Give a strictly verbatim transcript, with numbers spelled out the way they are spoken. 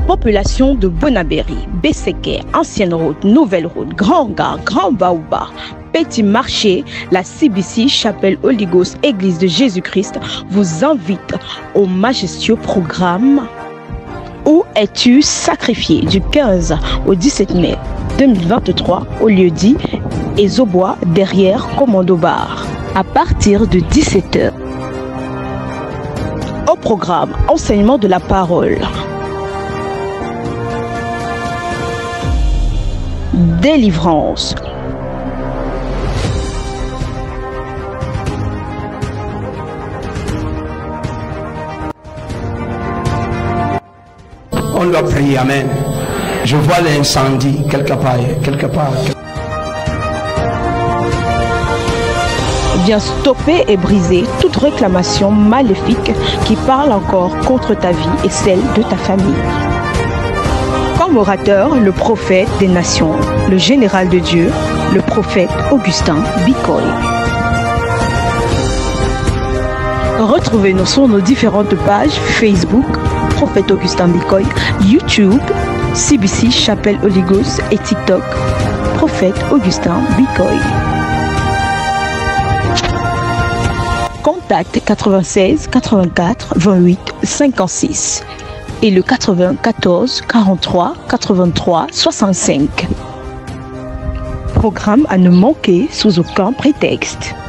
Population de Bonabéry, Besséké, Ancienne Route, Nouvelle Route, Grand Gare, Grand Baouba, Petit Marché, la C B C Chapelle Holy Ghost Église de Jésus-Christ vous invite au majestueux programme Où es-tu sacrifié du quinze au dix-sept mai deux mille vingt-trois au lieu dit Ezobois derrière Commando Bar à partir de dix-sept heures. Au programme enseignement de la parole, délivrance, on doit prier, amen. Je vois l'incendie quelque part, quelque part. Viens stopper et briser toute réclamation maléfique qui parle encore contre ta vie et celle de ta famille. Comme orateur, le prophète des nations, le général de Dieu, le prophète Augustin Bikoy. Retrouvez-nous sur nos différentes pages Facebook, prophète Augustin Bikoy, YouTube, C B C Chapelle Holy Ghost et TikTok, prophète Augustin Bikoy. Contact quatre-vingt-seize quatre-vingt-quatre vingt-huit cinquante-six et le quatre-vingt-quatorze quarante-trois quatre-vingt-trois soixante-cinq. Programme à ne manquer sous aucun prétexte.